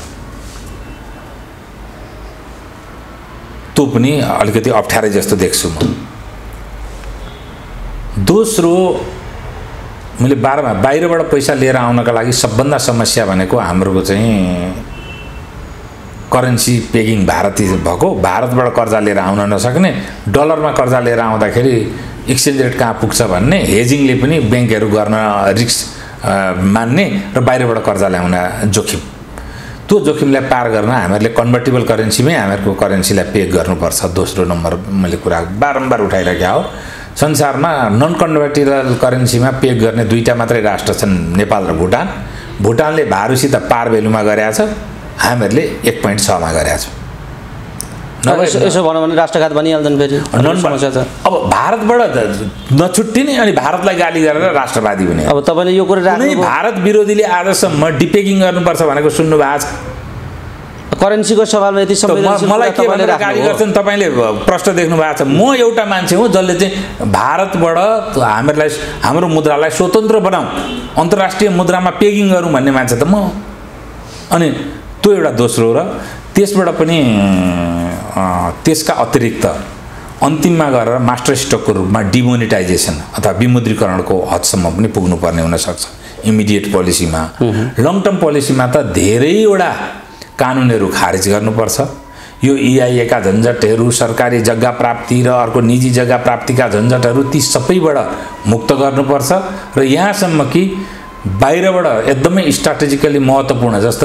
त्यो पनि अलिकति अप्ठ्यारै जस्तो देख्छु म दोस्रो मैले बाह्रमा बाहिरबाट पैसा लिएर आउनका लागि सबभन्दा समस्या भनेको हाम्रो चाहिँ करेन्सी पेगिङ भारतीय भएको भारतबाट कर्जा लिएर आउन नसक्ने डलरमा कर्जा लिएर आउँदाखेरि एक्सचेन्ज रेट कहाँ पुग्छ भन्ने हेजिङले पनि ब्याङ्कहरू गर्न रिस्क मान्ने र बाहिरबाट कर्जा ल्याउन जोखिम त्यो जोखिमलाई पार गर्न हामीहरूले कन्भर्टेबल करेन्सीमै हामीहरूको करेन्सीलाई पे गर्नुपर्छ दोस्रो नम्बर मैले कुरा बारम्बार उठाइरहेको हो संसारमा नन कन्भर्टेबल करेन्सीमा पे गर्ने दुईवटा मात्रै राष्ट्र छन् नेपाल र भुटान भुटानले भारूसित पार भेल्युमा गरेका छ हामीहरूले एक पोइन्ट छमा गरेका छौँ यसो भनौँ भने राष्ट्रघात भनिहाल्छन् फेरि समस्या छ अब भारतबाट नछुट्टिने अनि भारतलाई गाली गरेर राष्ट्रवादी हुने अब तपाईँले यो कुरा राख्नु भारत विरोधीले आजसम्म डिपेगिङ गर्नुपर्छ भनेको सुन्नु भएको छ करेन्सीको सवालमा यति संवेदनशील मलाई के भनेर गाली गर्छन् तपाईँले प्रश्न देख्नु भएको छ म एउटा मान्छे हुँ जसले चाहिँ भारतबाट हामीहरूलाई हाम्रो मुद्रालाई स्वतन्त्र बनाऊ अन्तर्राष्ट्रिय मुद्रामा पेगिङ गरौँ भन्ने मान्छे त म अनि त्यो एउटा दोस्रो र त्यसबाट पनि त्यसका अतिरिक्त अन्तिममा गएर मास्टर स्टकको रूपमा डिमोनिटाइजेसन अथवा विमुद्रीकरणको हदसम्म पनि पुग्नुपर्ने हुनसक्छ इमिडिएट पोलिसीमा लङ टर्म पोलिसीमा त धेरैवटा कानुनहरू खारिज गर्नुपर्छ यो इआइएका झन्झटहरू सरकारी जग्गा प्राप्ति र अर्को निजी जग्गा प्राप्तिका झन्झटहरू ती सबैबाट मुक्त गर्नुपर्छ र यहाँसम्म कि बाहिरबाट एकदमै स्ट्राटेजिकली महत्त्वपूर्ण जस्तो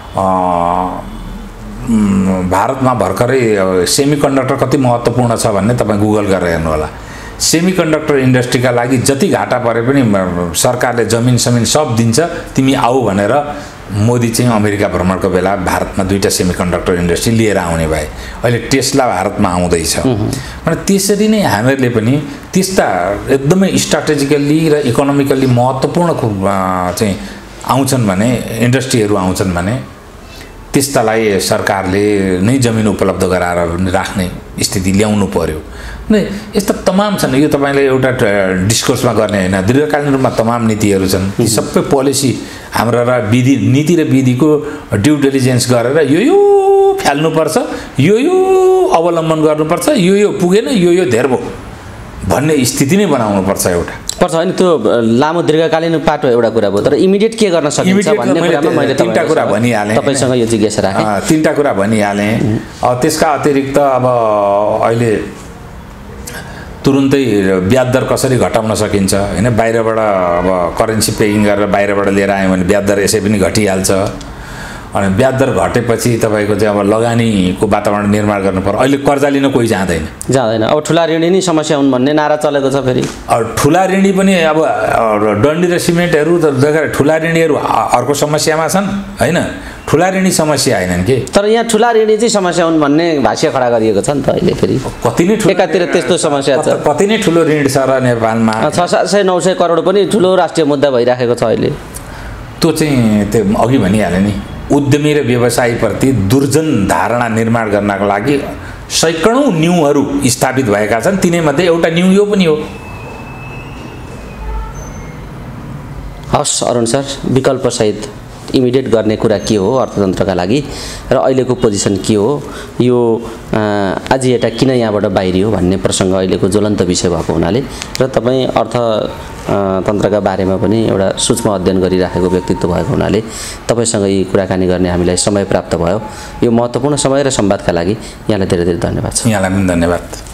भारतमा भर्खरै सेमी कन्डक्टर कति महत्त्वपूर्ण छ भन्ने तपाईँ गुगल गरेर हेर्नु होला सेमी कन्डक्टर इन्डस्ट्रीका लागि जति घाटा परे पनि सरकारले जमिन समिन सब दिन्छ तिमी आऊ भनेर मोदी चाहिँ अमेरिका भ्रमणको बेला भारतमा दुईवटा सेमी कन्डक्टर इन्डस्ट्री लिएर आउने भए अहिले टेस्ला भारतमा आउँदैछ अनि त्यसरी नै हामीहरूले पनि त्यस्ता एकदमै स्ट्राटेजिकल्ली र इकोनोमिकल्ली महत्त्वपूर्ण चाहिँ आउँछन् भने इन्डस्ट्रीहरू आउँछन् भने त्यस्तालाई सरकारले नै जमिन उपलब्ध गराएर राख्ने स्थिति ल्याउनु पर्यो नै यस्ता तमाम छन् यो तपाईँले एउटा डिस्कोर्समा गर्ने होइन दीर्घकालीन रूपमा तमाम नीतिहरू छन् यी सबै पोलिसी हाम्रो र विधि नीति र विधिको ड्यु डिलिजेन्स गरेर यो यो फ्याल्नुपर्छ यो यो अवलम्बन गर्नुपर्छ यो यो पुगेन यो यो धेर भयो भन्ने स्थिति नै बनाउनुपर्छ एउटा पर्छ होइन त्यो लामो दीर्घकालीन पाटो एउटा कुरा भयो तर इमिडिएट के गर्न सकिन्छ भन्ने कुरामा मैले तीनटा कुरा भनिहालेँ तपाईँसँग यो जिज्ञासा राखेँ तीनटा कुरा भनिहालेँ त्यसका अतिरिक्त अब अहिले तुरुन्तै ब्याज दर कसरी घटाउन सकिन्छ होइन बाहिरबाट अब करेन्सी पेइङ गरेर बाहिरबाट लिएर आयो भने ब्याज दर यसै पनि घटिहाल्छ अनि ब्याज दर घटेपछि तपाईँको चाहिँ अब लगानीको वातावरण निर्माण गर्नु पर्यो अहिले कर्जा लिन कोही जाँदैन जाँदैन अब ठुला ऋणी नै समस्या हुन् भन्ने नारा चलेको छ फेरि अब ठुला ऋणी पनि अब डन्डी र सिमेन्टहरू त देखेर ठुला ऋणीहरू अर्को समस्यामा छन् होइन ठुला ऋणी समस्या होइनन् के तर यहाँ ठुला ऋणी चाहिँ समस्या हुन् भन्ने भाष्य खडा गरिएको छ नि त अहिले फेरि कति नै एकातिर त्यस्तो समस्या छ कति नै ठुलो ऋण छ र नेपालमा छ सात सय नौ सय करोड पनि ठुलो राष्ट्रिय मुद्दा भइराखेको छ अहिले त्यो चाहिँ त्यो अघि भनिहालेँ नि उद्यमी र व्यवसायीप्रति दुर्जन धारणा निर्माण गर्नका लागि सैकडौँ न्युहरू स्थापित भएका छन् तिनैमध्ये एउटा न्यु यो पनि हो हस् अरुण सर विकल्पसहित इमिडिएट गर्ने कुरा के हो अर्थतन्त्रका लागि र अहिलेको पोजिसन के हो, यो आज एटा किन यहाँबाट बाहिरियो भन्ने प्रसङ्ग अहिलेको ज्वलन्त विषय भएको हुनाले र तपाईँ अर्थतन्त्रका बारेमा पनि एउटा सूक्ष्म अध्ययन गरिराखेको व्यक्तित्व भएको हुनाले तपाईँसँग यी कुराकानी गर्ने हामीलाई समय प्राप्त भयो। यो महत्त्वपूर्ण समय र संवादका लागि यहाँलाई धेरै धेरै धन्यवाद छ। यहाँलाई पनि धन्यवाद।